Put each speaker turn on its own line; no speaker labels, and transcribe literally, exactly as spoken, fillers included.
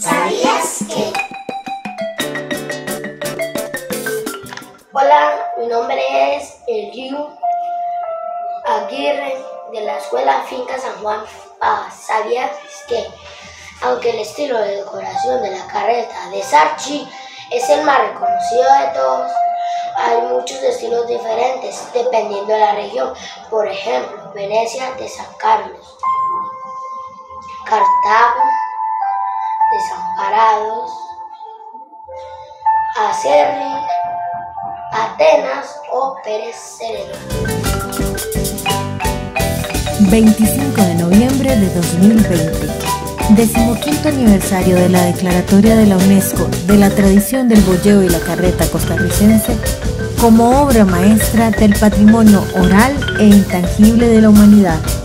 ¿Sabías que? Hola, mi nombre es Eliu Aguirre de la Escuela Finca San Juan Paz. ¿Sabías que? Aunque el estilo de decoración de la carreta de Sarchi es el más reconocido de todos, hay muchos estilos diferentes dependiendo de la región. Por ejemplo, Venecia de San Carlos, Cartago, Desamparados, Acerri, Atenas o Pérez Celedón.
veinticinco de noviembre de dos mil veinte, decimoquinto aniversario de la declaratoria de la UNESCO de la tradición del boyeo y la carreta costarricense como obra maestra del patrimonio oral e intangible de la humanidad.